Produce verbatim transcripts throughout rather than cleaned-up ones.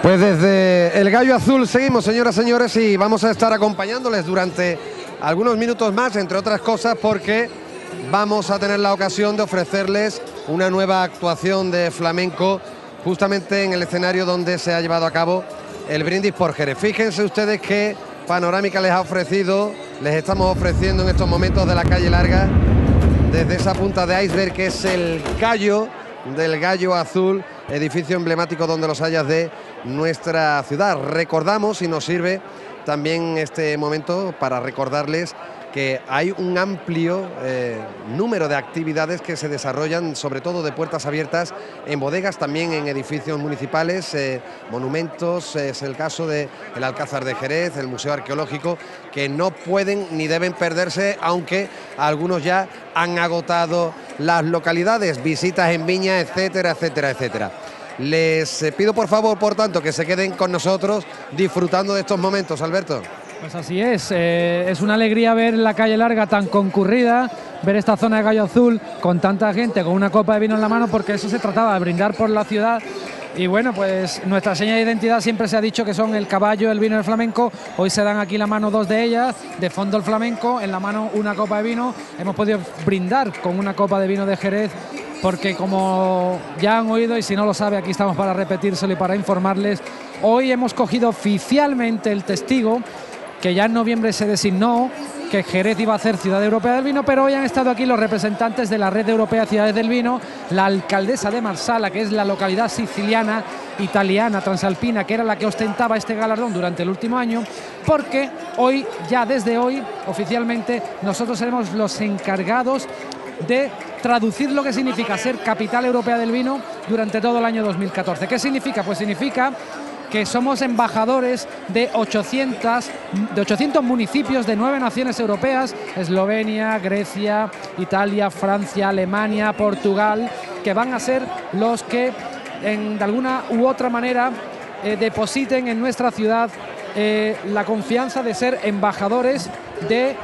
Pues desde el Gallo Azul seguimos, señoras y señores, y vamos a estar acompañándoles durante algunos minutos más, entre otras cosas, porque vamos a tener la ocasión de ofrecerles una nueva actuación de flamenco justamente en el escenario donde se ha llevado a cabo el brindis por Jerez. Fíjense ustedes qué panorámica les ha ofrecido, les estamos ofreciendo en estos momentos de la calle Larga, desde esa punta de iceberg que es el Gallo del Gallo Azul, edificio emblemático donde los hayas de nuestra ciudad. Recordamos, y nos sirve también este momento para recordarles que hay un amplio eh, número de actividades que se desarrollan, sobre todo de puertas abiertas, en bodegas, también en edificios municipales, eh, monumentos. Es el caso del Alcázar de Jerez, el Museo Arqueológico, que no pueden ni deben perderse, aunque algunos ya han agotado las localidades, visitas en Viña, etcétera, etcétera, etcétera. Les eh, pido por favor, por tanto, que se queden con nosotros disfrutando de estos momentos, Alberto. Pues así es, eh, es una alegría ver la calle Larga tan concurrida, ver esta zona de Gallo Azul con tanta gente, con una copa de vino en la mano, porque eso se trataba, de brindar por la ciudad. Y bueno, pues nuestra seña de identidad siempre se ha dicho que son el caballo, el vino y el flamenco. Hoy se dan aquí la mano dos de ellas, de fondo el flamenco, en la mano una copa de vino. Hemos podido brindar con una copa de vino de Jerez, porque como ya han oído, y si no lo sabe, aquí estamos para repetírselo y para informarles, hoy hemos cogido oficialmente el testigo, que ya en noviembre se designó que Jerez iba a ser Ciudad Europea del Vino, pero hoy han estado aquí los representantes de la Red Europea de Ciudades del Vino, la alcaldesa de Marsala, que es la localidad siciliana, italiana, transalpina, que era la que ostentaba este galardón durante el último año, porque hoy, ya desde hoy, oficialmente, nosotros seremos los encargados de traducir lo que significa ser capital europea del vino durante todo el año dos mil catorce. ¿Qué significa? Pues significa que somos embajadores de ochocientos, de ochocientos municipios de nueve naciones europeas, Eslovenia, Grecia, Italia, Francia, Alemania, Portugal, que van a ser los que en, de alguna u otra manera eh, depositen en nuestra ciudad eh, la confianza de ser embajadores de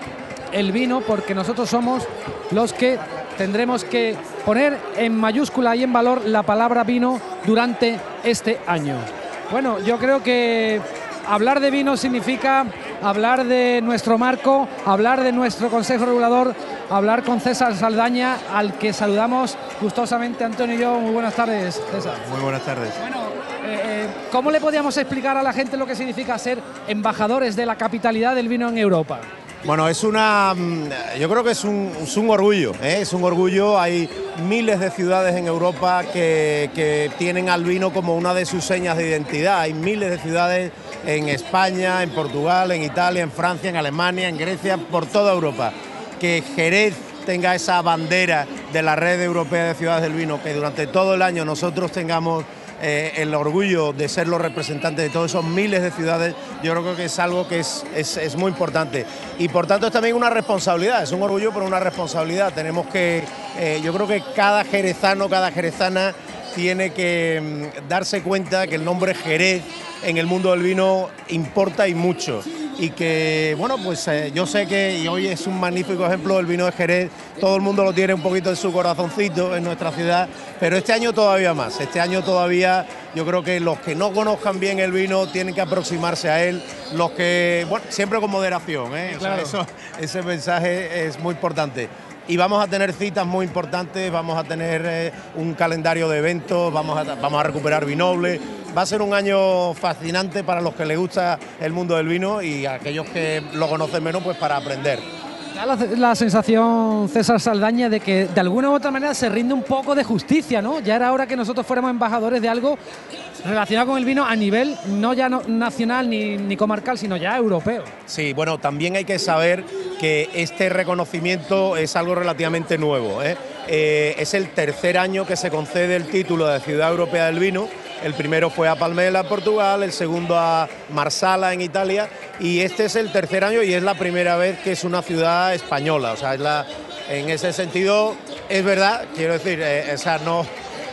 el vino, porque nosotros somos los que tendremos que poner en mayúscula y en valor la palabra vino durante este año. Bueno, yo creo que hablar de vino significa hablar de nuestro marco, hablar de nuestro Consejo Regulador, hablar con César Saldaña, al que saludamos gustosamente, Antonio y yo. Muy buenas tardes, César. Muy buenas tardes. Bueno, eh, ¿cómo le podríamos explicar a la gente lo que significa ser embajadores de la capitalidad del vino en Europa? Bueno, es una, yo creo que es un, es un orgullo, ¿eh? es un orgullo. Hay miles de ciudades en Europa que, que tienen al vino como una de sus señas de identidad. Hay miles de ciudades en España, en Portugal, en Italia, en Francia, en Alemania, en Grecia, por toda Europa. Que Jerez tenga esa bandera de la Red Europea de Ciudades del Vino, que durante todo el año nosotros tengamos Eh, el orgullo de ser los representantes de todos esos miles de ciudades, yo creo que es algo que es, es, es muy importante, y por tanto es también una responsabilidad, es un orgullo pero una responsabilidad. Tenemos que, eh, yo creo que cada jerezano, cada jerezana tiene que mm, darse cuenta que el nombre Jerez en el mundo del vino importa y mucho, y que, bueno, pues eh, yo sé que y hoy es un magnífico ejemplo del vino de Jerez. Todo el mundo lo tiene un poquito en su corazoncito en nuestra ciudad, pero este año todavía más, este año todavía yo creo que los que no conozcan bien el vino tienen que aproximarse a él, los que, bueno, siempre con moderación, ¿eh? Claro. O sea, eso, ese mensaje es muy importante. Y vamos a tener citas muy importantes, vamos a tener eh, un calendario de eventos, vamos a, vamos a recuperar Vinoble. Va a ser un año fascinante para los que les gusta el mundo del vino, y aquellos que lo conocen menos, pues para aprender. Da la, la sensación, César Saldaña, de que de alguna u otra manera se rinde un poco de justicia, ¿no? Ya era hora que nosotros fuéramos embajadores de algo relacionado con el vino a nivel no ya no, nacional ni, ni comarcal, sino ya europeo. Sí, bueno, también hay que saber que este reconocimiento es algo relativamente nuevo, ¿eh? Eh, es el tercer año que se concede el título de Ciudad Europea del Vino. El primero fue a Palmela, en Portugal, el segundo a Marsala, en Italia, y este es el tercer año y es la primera vez que es una ciudad española. O sea, es la, en ese sentido, es verdad, quiero decir, eh, o sea, no,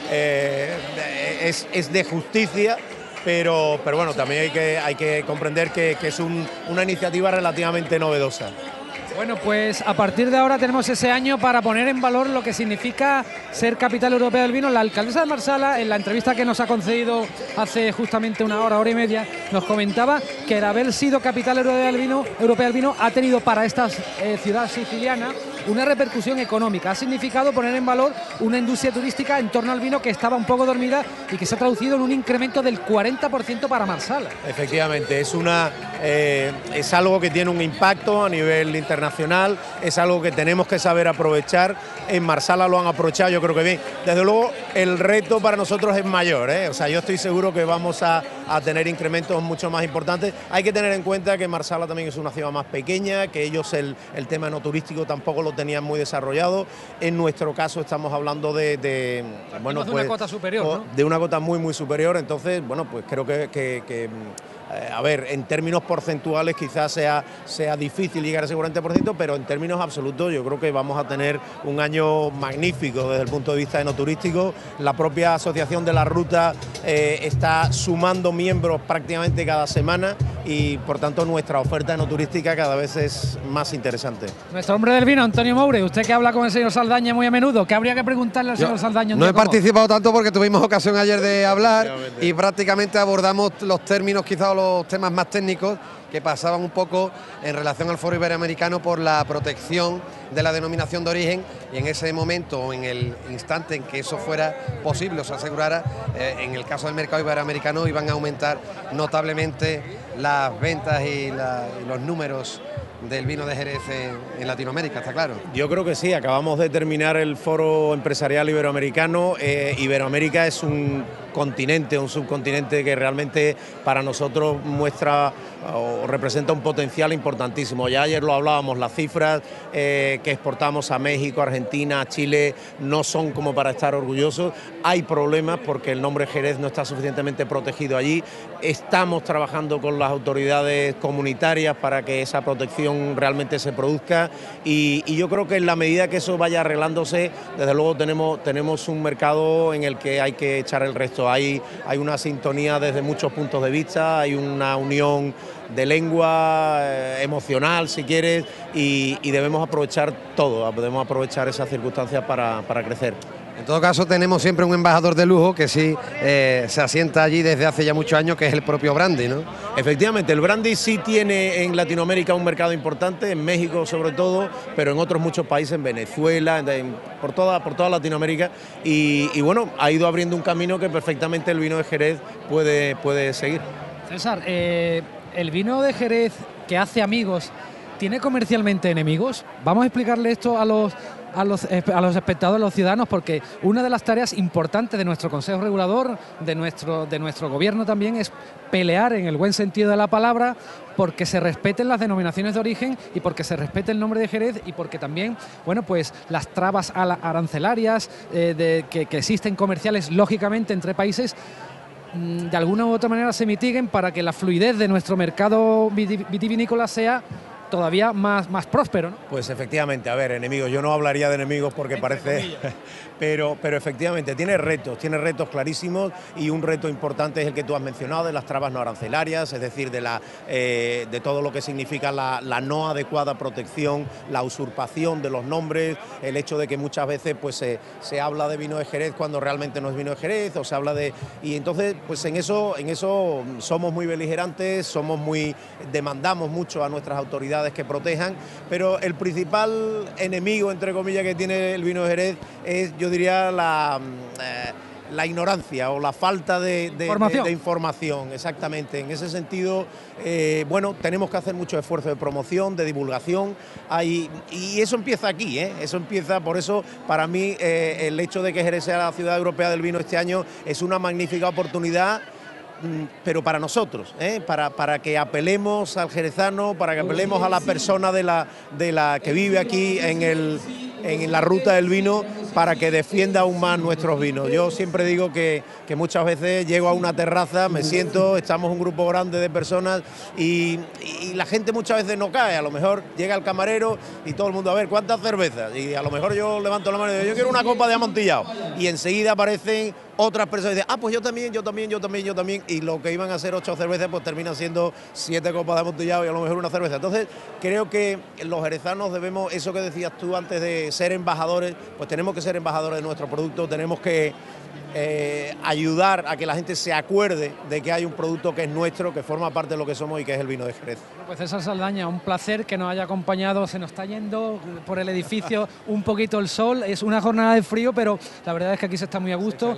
eh, es, es de justicia, pero, pero bueno, también hay que, hay que comprender que, que es un, una iniciativa relativamente novedosa. Bueno, pues a partir de ahora tenemos ese año para poner en valor lo que significa ser capital europea del vino. La alcaldesa de Marsala, en la entrevista que nos ha concedido hace justamente una hora, hora y media, nos comentaba que el haber sido capital europea del vino, europea del vino ha tenido para esta eh, ciudad siciliana una repercusión económica. Ha significado poner en valor una industria turística en torno al vino que estaba un poco dormida y que se ha traducido en un incremento del cuarenta por ciento para Marsala. Efectivamente, es, una, eh, es algo que tiene un impacto a nivel internacional, es algo que tenemos que saber aprovechar. En Marsala lo han aprovechado, yo creo que bien. Desde luego, el reto para nosotros es mayor, ¿eh? O sea, yo estoy seguro que vamos a, a tener incrementos mucho más importantes. Hay que tener en cuenta que Marsala también es una ciudad más pequeña, que ellos el, el tema no turístico tampoco lo tenían muy desarrollado. En nuestro caso estamos hablando de, de bueno, de pues, una cota superior, ¿no? De una cota muy muy superior. Entonces, bueno, pues creo que, que, que eh, a ver, en términos porcentuales quizás sea, sea difícil llegar a ese cuarenta por ciento, pero en términos absolutos yo creo que vamos a tener un año magnífico desde el punto de vista enoturístico. La propia Asociación de la Ruta eh, está sumando miembros prácticamente cada semana y por tanto nuestra oferta enoturística cada vez es más interesante. Nuestro hombre del vino, Antonio Moure, usted que habla con el señor Saldaña muy a menudo, ¿qué habría que preguntarle al Yo señor Saldaña? No he ¿Cómo? participado tanto porque tuvimos ocasión ayer de hablar y prácticamente abordamos los términos, quizás los temas más técnicos que pasaban un poco en relación al foro iberoamericano por la protección de la denominación de origen, y en ese momento o en el instante en que eso fuera posible o se asegurara, eh, en el caso del mercado iberoamericano iban a aumentar notablemente las ventas y, la, y los números del vino de Jerez en, en Latinoamérica, está claro. Yo creo que sí, acabamos de terminar el foro empresarial iberoamericano. Eh, Iberoamérica es un continente, un subcontinente que realmente para nosotros muestra o representa un potencial importantísimo. Ya ayer lo hablábamos, las cifras eh, que exportamos a México, Argentina, Chile no son como para estar orgullosos. Hay problemas porque el nombre Jerez no está suficientemente protegido allí. Estamos trabajando con las autoridades comunitarias para que esa protección realmente se produzca y, y yo creo que en la medida que eso vaya arreglándose, desde luego tenemos, tenemos un mercado en el que hay que echar el resto. Hay, hay una sintonía desde muchos puntos de vista, hay una unión de lengua, eh, emocional si quieres, y, y debemos aprovechar todo, debemos aprovechar esas circunstancias para, para crecer. En todo caso tenemos siempre un embajador de lujo que sí eh, se asienta allí desde hace ya muchos años, que es el propio brandy, ¿no? Efectivamente, el brandy sí tiene en Latinoamérica un mercado importante, en México sobre todo, pero en otros muchos países, en Venezuela, en, en, por, toda, por toda Latinoamérica, y, y bueno, ha ido abriendo un camino que perfectamente el vino de Jerez puede, puede seguir. César, eh, el vino de Jerez que hace amigos, ¿tiene comercialmente enemigos? Vamos a explicarle esto a los, a los, a los espectadores, a los ciudadanos, porque una de las tareas importantes de nuestro Consejo Regulador, de nuestro, de nuestro gobierno también, es pelear en el buen sentido de la palabra porque se respeten las denominaciones de origen y porque se respete el nombre de Jerez y porque también, bueno, pues las trabas arancelarias eh, de, que, que existen comerciales, lógicamente, entre países, de alguna u otra manera se mitiguen para que la fluidez de nuestro mercado vitivinícola sea todavía más, más próspero, ¿no? Pues efectivamente, a ver, enemigos, yo no hablaría de enemigos porque Entre parece, pero, pero efectivamente tiene retos, tiene retos clarísimos, y un reto importante es el que tú has mencionado, de las trabas no arancelarias, es decir, de, la, eh, de todo lo que significa la, la no adecuada protección, la usurpación de los nombres, el hecho de que muchas veces pues, se, se habla de vino de Jerez cuando realmente no es vino de Jerez, o se habla de... Y entonces, pues en eso, en eso somos muy beligerantes, somos muy, demandamos mucho a nuestras autoridades que protejan, pero el principal enemigo, entre comillas, que tiene el vino de Jerez es, yo diría, la, eh, la ignorancia o la falta de, de, información. de, de información, exactamente. En ese sentido, eh, bueno, tenemos que hacer mucho esfuerzo de promoción, de divulgación, hay, y eso empieza aquí, ¿eh? Eso empieza, por eso, para mí, eh, el hecho de que Jerez sea la ciudad europea del vino este año es una magnífica oportunidad, pero para nosotros, ¿eh? para, para que apelemos al jerezano, para que apelemos a la persona de la, de la que vive aquí en, el, en la ruta del vino, para que defienda aún más nuestros vinos. Yo siempre digo que, que muchas veces llego a una terraza, me siento, estamos un grupo grande de personas y, y la gente muchas veces no cae. A lo mejor llega el camarero y todo el mundo, a ver, ¿cuántas cervezas? Y a lo mejor yo levanto la mano y digo, yo quiero una copa de amontillado. Y enseguida aparecen otras personas y dicen, ah, pues yo también, yo también, yo también, yo también. Y lo que iban a ser ocho cervezas, pues terminan siendo siete copas de amontillado y a lo mejor una cerveza. Entonces, creo que los jerezanos debemos, eso que decías tú antes de ser embajadores, pues tenemos que ser embajadores de nuestro producto, tenemos que eh, ayudar a que la gente se acuerde de que hay un producto que es nuestro, que forma parte de lo que somos y que es el vino de Jerez. Pues César Saldaña, un placer que nos haya acompañado, se nos está yendo por el edificio un poquito el sol, es una jornada de frío, pero la verdad es que aquí se está muy a gusto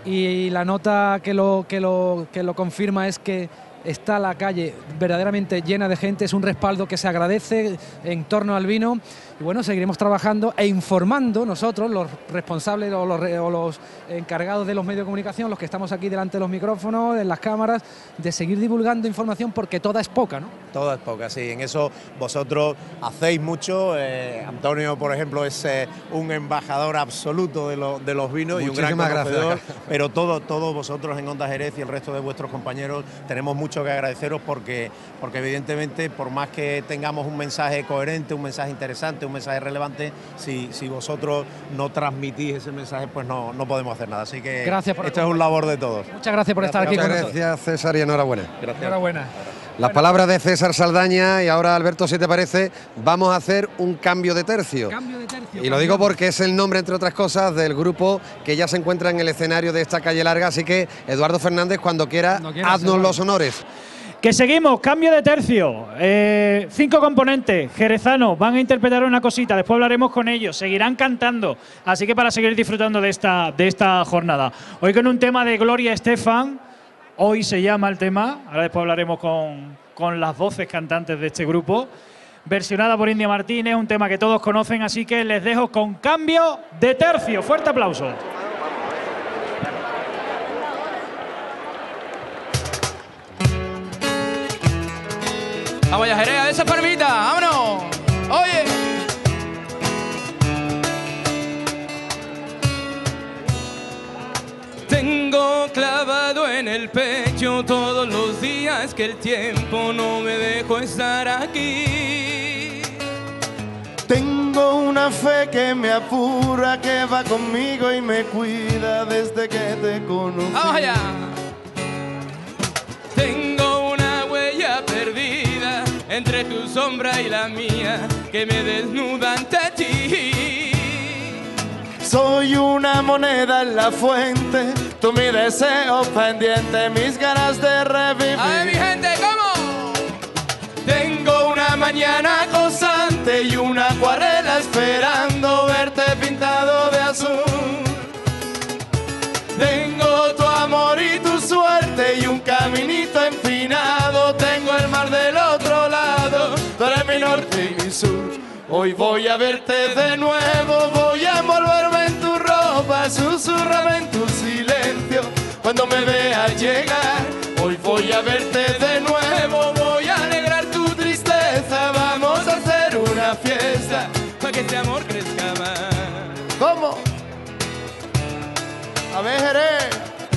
y la nota que lo, que lo, que lo confirma es que está la calle verdaderamente llena de gente, es un respaldo que se agradece en torno al vino y bueno, seguiremos trabajando e informando nosotros, los responsables o los, o los encargados de los medios de comunicación, los que estamos aquí delante de los micrófonos, en las cámaras, de seguir divulgando información porque toda es poca, ¿no? Toda es poca, sí, en eso vosotros hacéis mucho, eh, Antonio, por ejemplo, es eh, un embajador absoluto de, lo, de los vinos. Muchísimas y un gran conocedor, gracias. Pero todos todo vosotros en Onda Jerez y el resto de vuestros compañeros tenemos mucho que agradeceros porque, porque evidentemente, por más que tengamos un mensaje coherente, un mensaje interesante, un mensaje relevante, si, si vosotros no transmitís ese mensaje, pues no, no podemos hacer nada. Así que gracias por esto es un labor de todos. Muchas gracias por gracias, estar aquí muchas con gracias, nosotros. Gracias, César, y enhorabuena. Gracias. Enhorabuena. Las palabras de César Saldaña y ahora, Alberto, si te parece, vamos a hacer un cambio de tercio. Cambio de tercio. Y lo digo porque es el nombre, entre otras cosas, del grupo que ya se encuentra en el escenario de esta calle larga. Así que, Eduardo Fernández, cuando quiera, cuando quiera haznos los honores. Que seguimos, cambio de tercio. Eh, cinco componentes jerezanos van a interpretar una cosita, después hablaremos con ellos, seguirán cantando. Así que para seguir disfrutando de esta, de esta jornada. Hoy con un tema de Gloria Estefan. Hoy se llama el tema, ahora después hablaremos con, con las voces cantantes de este grupo, versionada por India Martínez, un tema que todos conocen, así que les dejo con cambio de tercio. Fuerte aplauso. Vamos allá, Jerez, de esa palmita, vámonos. Oye. Tengo clavado en el pecho todos los días que el tiempo no me dejó estar aquí. Tengo una fe que me apura, que va conmigo y me cuida desde que te conocí. Vamos allá. Tengo una huella perdida entre tu sombra y la mía que me desnuda ante ti. Soy una moneda en la fuente, tú mi deseo pendiente, mis ganas de revivir. A ver, mi gente, ¿cómo? Tengo una mañana constante y una acuarela esperando verte pintado de azul. Tengo tu amor y tu suerte y un caminito empinado. Tengo el mar del otro lado, tú eres mi norte y mi sur. Hoy voy a verte de nuevo, voy a envolverme en tu ropa, susurrame en tu silencio cuando me veas llegar. Hoy voy a verte de nuevo, voy a alegrar tu tristeza, vamos a hacer una fiesta para que este amor crezca más. ¿Cómo? A ver, Jerez.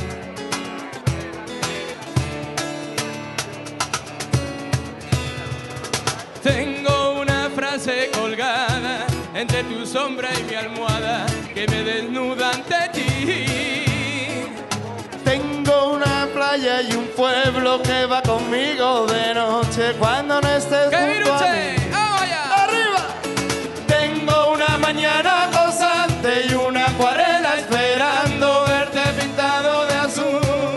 Tengo una frase colgada entre tu sombra y mi almohada que me desnuda ante ti. Tengo una playa y un pueblo que va conmigo de noche cuando no estés junto a mí. ¡Vamos allá! ¡Arriba! Tengo una mañana constante y una acuarela esperando verte pintado de azul.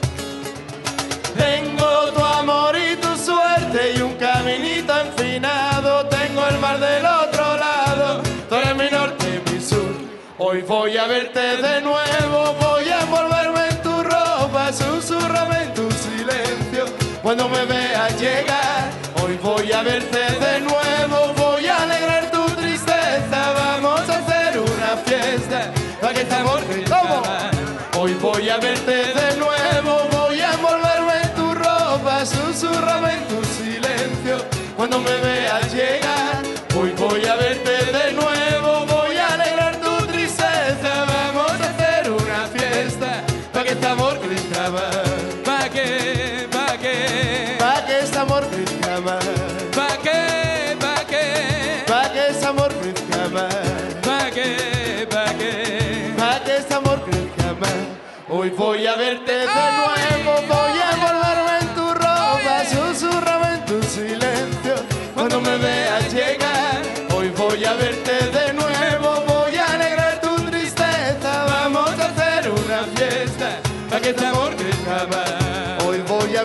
Tengo tu amor y tu suerte y un caminito empinado. Tengo el mar del otro lado, tú eres mi norte y mi sur. Hoy voy a verte de nuevo, voy a envolverme en tu ropa, susurrame en tu silencio cuando me veas llegar. Hoy voy a verte de nuevo, voy a alegrar tu tristeza, vamos a hacer una fiesta para que este amor crezca más. Hoy voy a verte de nuevo, voy a envolverme en tu ropa, susurrame en tu silencio cuando me veas llegar. Hoy voy a verte de nuevo, voy a alegrar tu tristeza,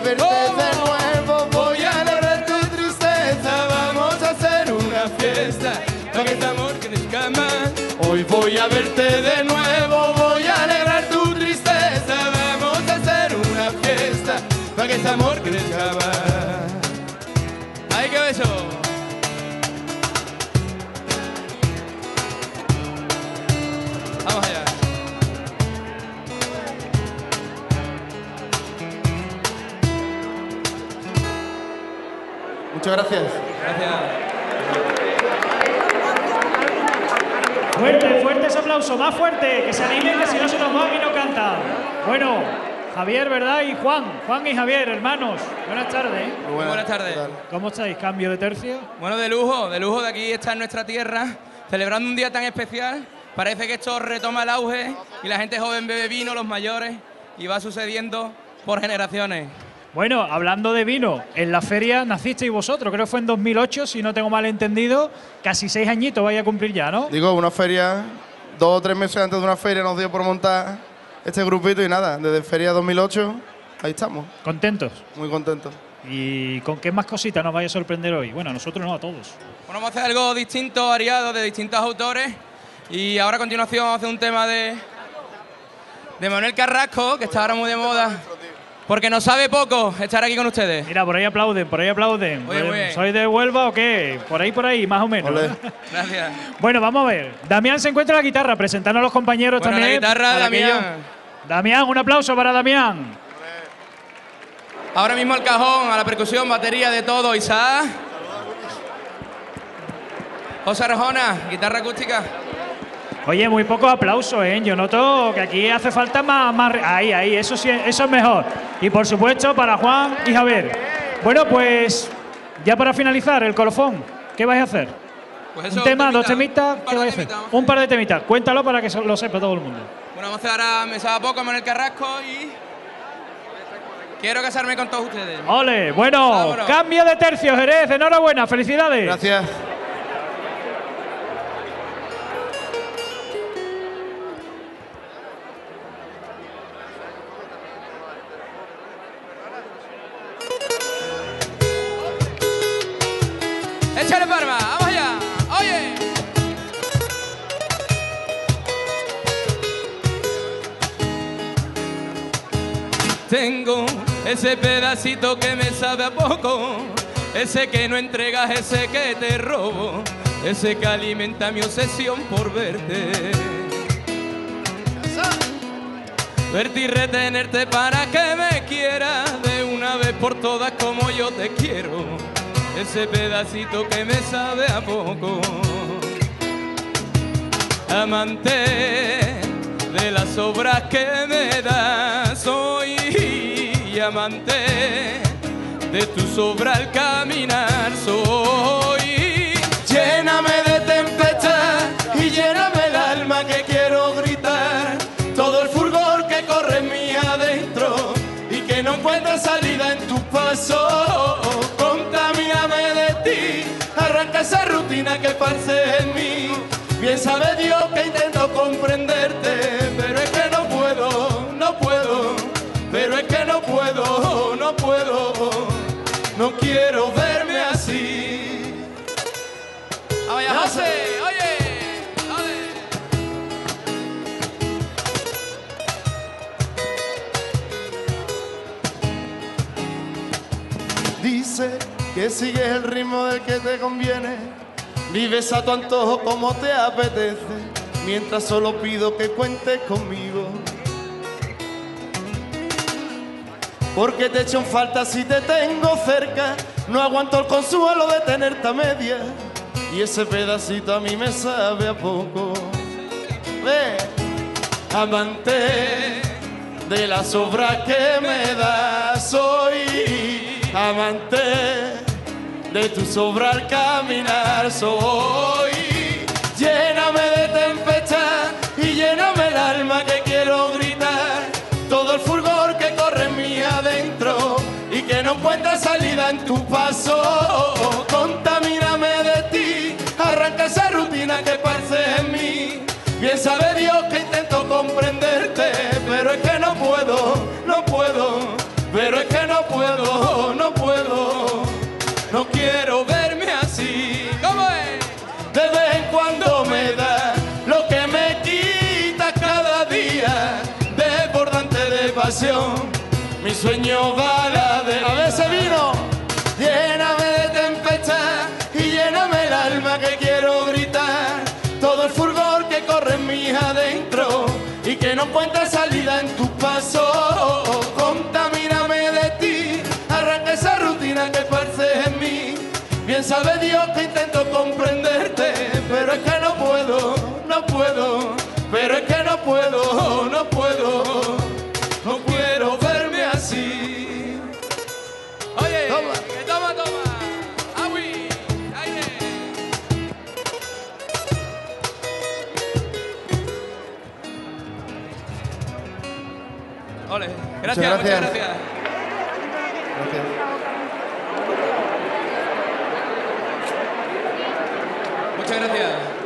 verte Oh. de nuevo, voy a alegrar tu tristeza. Vamos a hacer una fiesta para que este amor crezca más. Hoy voy a verte de nuevo, voy a alegrar tu tristeza. Vamos a hacer una fiesta para que este amor crezca más. ¡Ay, qué beso! Vamos allá. Muchas gracias. Gracias. Fuerte, fuerte ese aplauso, más fuerte, que se animen, que si no se nos van y no cantan. Bueno, Javier, ¿verdad? Y Juan, Juan y Javier, hermanos. Buenas tardes. ¿eh? Muy buenas tardes. ¿Cómo estáis? ¿Cambio de tercio? Bueno, de lujo, de lujo de aquí estar en nuestra tierra, celebrando un día tan especial. Parece que esto retoma el auge y la gente joven bebe vino, los mayores, y va sucediendo por generaciones. Bueno, hablando de vino, en la feria nacisteis vosotros, creo que fue en dos mil ocho, si no tengo mal entendido, casi seis añitos vais a cumplir ya, ¿no? Digo, una feria, dos o tres meses antes de una feria nos dio por montar este grupito y nada, desde feria dos mil ocho, ahí estamos, ¿Contentos? muy contentos. ¿Y con qué más cositas nos vais a sorprender hoy? Bueno, a nosotros no, a todos. Bueno, vamos a hacer algo distinto, variado, de distintos autores. Y ahora a continuación vamos a hacer un tema de, de Manuel Carrasco, que está ahora muy de moda. Porque nos sabe poco estar aquí con ustedes. Mira, por ahí aplauden, por ahí aplauden. Oye, muy bien. ¿Sois de Huelva o qué? Por ahí, por ahí, más o menos. Olé. Gracias. Bueno, vamos a ver. Damián se encuentra en la guitarra, presentando a los compañeros Bueno, la también. guitarra, para aquello. Damián. Damián, un aplauso para Damián. Ahora mismo al cajón, a la percusión, batería, de todo. Isaac. José Arjona, guitarra acústica. Oye, muy pocos aplausos, ¿eh? Yo noto que aquí hace falta más, más... Ahí, ahí, eso sí, eso es mejor. Y por supuesto para Juan y Javier. Bueno, pues ya para finalizar el colofón, ¿qué vais a hacer? Pues eso, ¿Un tema, un dos temita, temitas? un par ¿Qué de vais a hacer? temitas, vamos a Un par de temitas. Cuéntalo para que so- lo sepa todo el mundo. Bueno, vamos a hacer ahora Me sabe poco, Manuel Carrasco, y quiero casarme con todos ustedes. Ole, bueno, Vámonos. cambio de tercio, Jerez. Enhorabuena, felicidades. Gracias. Échale palma, vamos allá. Oye. Tengo ese pedacito que me sabe a poco, ese que no entregas, ese que te robo, ese que alimenta mi obsesión por verte. Verte y retenerte para que me quieras de una vez por todas como yo te quiero. Ese pedacito que me sabe a poco. Amante de las obras que me das, soy amante de tus obras al caminar, soy. Lléname de tempestad y lléname el alma que quiero gritar. Todo el fulgor que corre en mí adentro y que no encuentra salida en tus pasos. Contamíname de ti, arranca esa rutina que parece en mí. Bien sabe Dios que intento comprenderte, pero es que no puedo, no puedo. Pero es que no puedo, no puedo. No quiero verme así. Vamos allá, José, oye, dale. Dice que sigues el ritmo del que te conviene, vives a tu antojo como te apetece, mientras solo pido que cuentes conmigo. Porque te echo en falta si te tengo cerca, no aguanto el consuelo de tenerte a media, y ese pedacito a mí me sabe a poco. Ve, amante de las obras que me das, soy amante de tus obras al caminar, soy. Lléname de tempestad y lléname el alma que quiero gritar, todo el fulgor que corre en mí adentro y que no encuentra salida en tu paso. Contamíname de ti, arranca esa rutina que parece en mí. Bien sabe Dios que intento comprenderte, pero es que no puedo, no puedo, pero es que no puedo. sueño baladero. A ver ese vino. Lléname de tempestad y lléname el alma que quiero gritar. Todo el fulgor que corre en mí adentro y que no encuentra salida en tus pasos. Contamíname de ti, arranca esa rutina que esparces en mí. Bien sabe Dios que intento comprenderte, pero es que no puedo, no puedo, pero es que no puedo, no puedo, no quiero verme así. Oye, Toma. que toma, toma. Agüi, aire. Ole, gracias, Muchas muchas gracias. gracias. Gracias. Muchas gracias.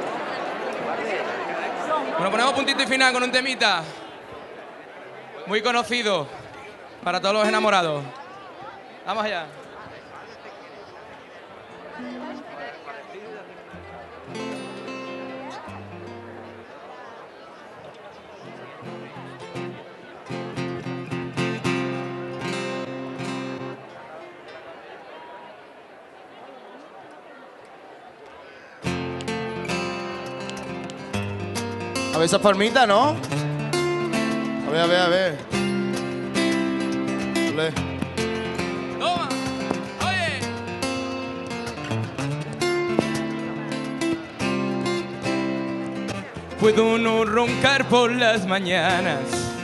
Bueno, ponemos puntito y final con un temita muy conocido para todos los enamorados. Vamos allá. A ver esas palmitas, ¿no? A ver, a ver, a ver. Ole. Toma. Oye. Puedo no roncar por las mañanas.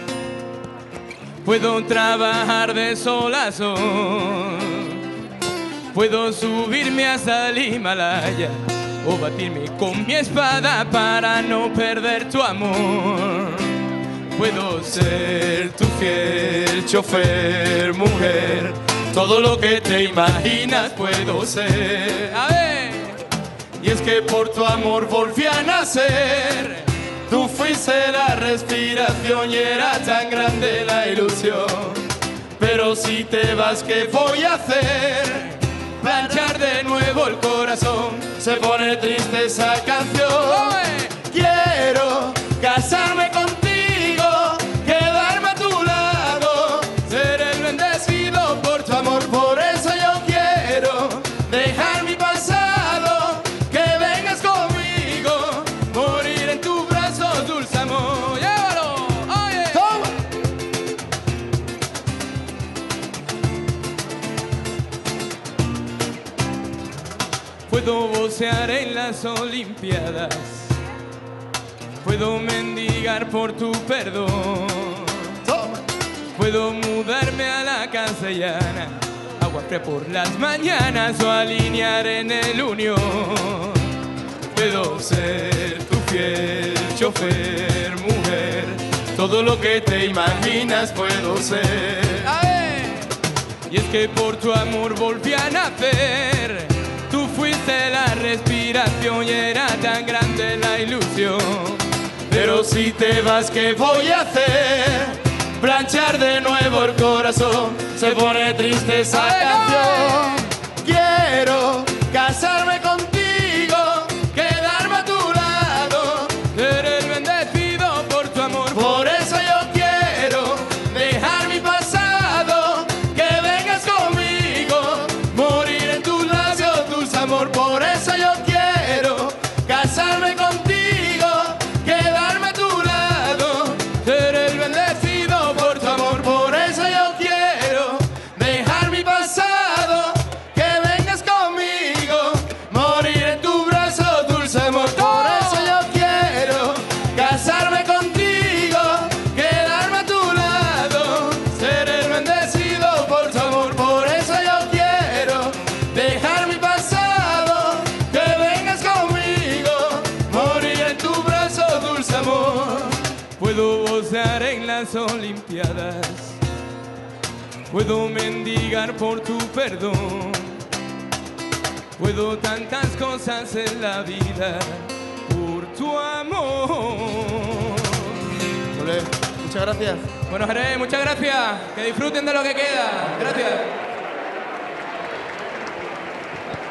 Puedo trabajar de sol a sol. Puedo subirme hasta el Himalaya o batirme con mi espada para no perder tu amor. Puedo ser tu fiel chofer, mujer, todo lo que te imaginas puedo ser. A ver. Y es que por tu amor volví a nacer. Tú fuiste la respiración y era tan grande la ilusión. Pero si te vas, ¿qué voy a hacer? Planchar de nuevo el corazón. Se pone triste esa canción. Quiero casarme contigo, quedarme a tu lado, ser el bendecido por tu amor. Por eso yo quiero dejar mi pasado, que vengas conmigo, morir en tus brazos, dulce amor. Llévalo, oye. Toma. Puedo vocear en las Olimpiadas, puedo mendigar por tu perdón. Toma. Puedo mudarme a la castellana, agua fría por las mañanas o alinear en el unión. Puedo ser tu fiel chofer, mujer, todo lo que te imaginas puedo ser. A ver. Y es que por tu amor volví a nacer. Tú fuiste la respiración y era tan grande la ilusión. Pero si te vas, ¿qué voy a hacer? Planchar de nuevo el corazón. Se pone triste esa canción. Quiero casarme contigo, quedarme a tu lado, ser el bendecido por tu amor. Por eso yo quiero dejar mi pasado, que vengas conmigo, morir en tus labios, dulce amor. Por eso yo quiero casarme contigo, quedarme a tu lado, ser el bendecido por tu amor. Por eso yo quiero dejar mi pasado, que vengas conmigo, morir en tu brazo, dulce amor. Por eso yo quiero casarme contigo, quedarme a tu lado, ser el bendecido por tu amor. Por eso yo quiero dejar mi pasado, que vengas conmigo, morir en tu brazo, dulce amor. Puedo vocear en las Olimpiadas, puedo mendigar por tu perdón, puedo tantas cosas en la vida por tu amor. Ole. Muchas gracias. Bueno, Jerez, muchas gracias. Que disfruten de lo que queda. Gracias.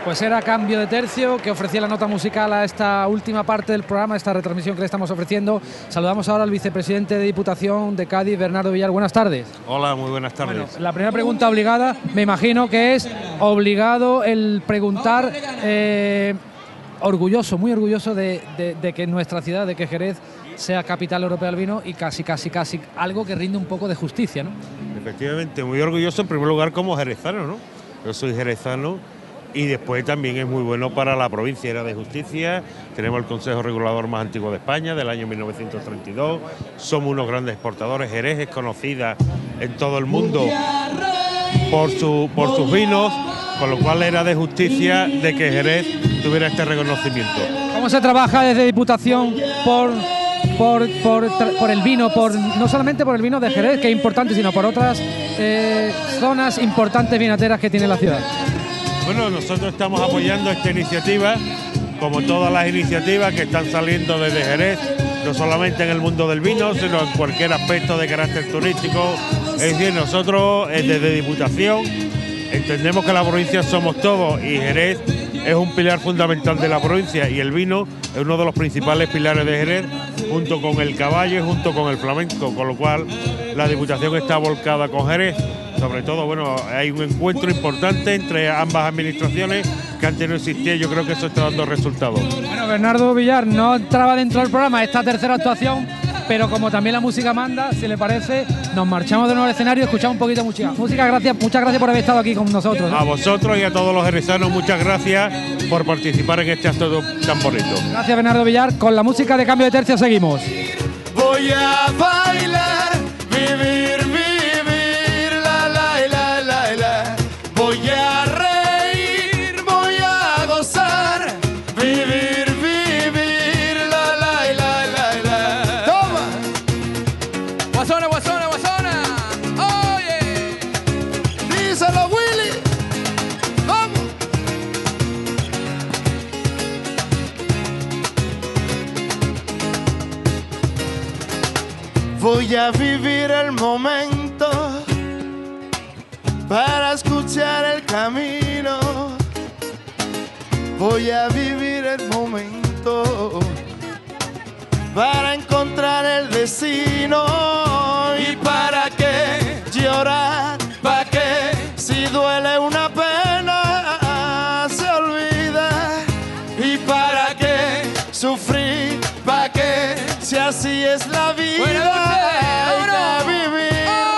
Pues era Cambio de Tercio, que ofrecía la nota musical a esta última parte del programa, esta retransmisión que le estamos ofreciendo. Saludamos ahora al vicepresidente de Diputación de Cádiz, Bernardo Villar. Buenas tardes. Hola, muy buenas tardes. Bueno, la primera pregunta obligada, me imagino que es obligado el preguntar, eh, orgulloso, muy orgulloso de, de, de que nuestra ciudad, de que Jerez sea capital europea del vino y casi, casi, casi algo que rinde un poco de justicia, ¿no? Efectivamente, muy orgulloso en primer lugar como jerezano, ¿no? Yo soy jerezano. Y después también es muy bueno para la provincia, era de justicia. Tenemos el Consejo Regulador más antiguo de España, del año mil novecientos treinta y dos. Somos unos grandes exportadores. Jerez es conocida en todo el mundo por, su, por sus vinos, con lo cual era de justicia de que Jerez tuviera este reconocimiento. ¿Cómo se trabaja desde Diputación por, por, por, por el vino, por no solamente por el vino de Jerez, que es importante, sino por otras eh, zonas importantes vinateras que tiene la ciudad? Bueno, nosotros estamos apoyando esta iniciativa, como todas las iniciativas que están saliendo desde Jerez, no solamente en el mundo del vino, sino en cualquier aspecto de carácter turístico. Es decir, nosotros eh, desde Diputación entendemos que la provincia somos todos y Jerez es un pilar fundamental de la provincia y el vino es uno de los principales pilares de Jerez, junto con el caballo y junto con el flamenco, con lo cual la Diputación está volcada con Jerez. Sobre todo, bueno, hay un encuentro importante entre ambas administraciones que antes no existía y yo creo que eso está dando resultados. Bueno, Bernardo Villar no entraba dentro del programa esta tercera actuación, pero como también la música manda, si le parece, nos marchamos de nuevo al escenario y escuchamos un poquito de música. Música, gracias, muchas gracias por haber estado aquí con nosotros, ¿eh? A vosotros y a todos los jerezanos, muchas gracias por participar en este acto tan bonito. Gracias, Bernardo Villar. Con la música de Cambio de Tercio seguimos. Voy a bailar, vivir, vivir. Voy a reír, voy a gozar, vivir, vivir, la, la, la, la, la. ¡Toma! Guasona, guasona, guasona. Oye. Díselo, Willy. ¡Vamos! Voy a vivir el momento para escuchar el camino, voy a vivir el momento para encontrar el destino. ¿Y para qué llorar? ¿Para qué? Si duele una pena, se olvida. ¿Y para qué sufrir? ¿Para qué? Si así es la vida. Buenas noches, a vivir.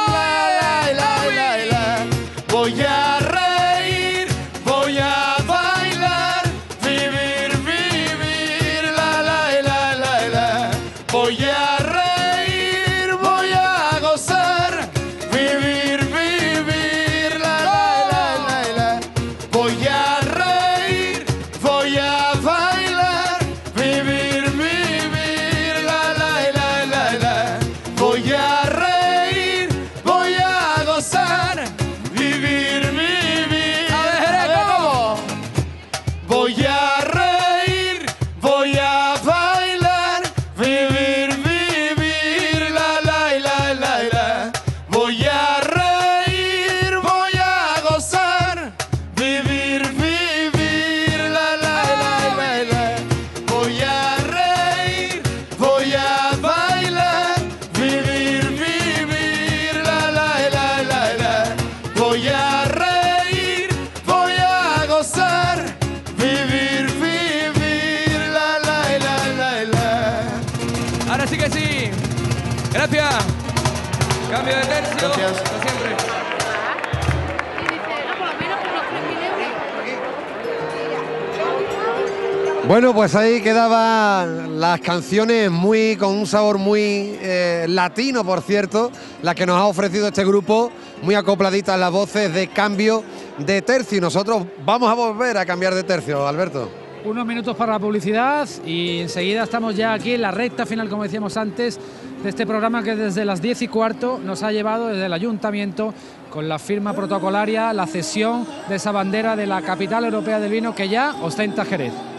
Voy a reír, voy a bailar, vivir, vivir, la, la, la, la, la. Voy a reír, voy a gozar, vivir, vivir, la, la, la, la, la. Voy a reír, voy a bailar, vivir, vivir, la, la, la, la, la. Voy a reír, voy a gozar. Vivir, vivir. A ver, ¿cómo? Voy a reír, voy a bailar, vivir, vivir, la, la, la, la, la. Voy a reír, voy a gozar, vivir, vivir, la, la, la, la, la. Voy a reír, voy a bailar, vivir, vivir, la, la, la, la, la. Voy a reír, voy a gozar, vivir, vivir, la, la, la, la, la. Ahora sí que sí. Gracias. Cambio de tercio. Gracias. Hasta siempre. Bueno, pues ahí quedaban las canciones muy con un sabor muy eh, latino, por cierto, las que nos ha ofrecido este grupo, muy acopladitas las voces de Cambio de Tercio. Y nosotros vamos a volver a cambiar de tercio, Alberto. Unos minutos para la publicidad y enseguida estamos ya aquí en la recta final, como decíamos antes, de este programa que desde las diez y cuarto nos ha llevado desde el Ayuntamiento con la firma protocolaria, la cesión de esa bandera de la capital europea del vino que ya ostenta Jerez.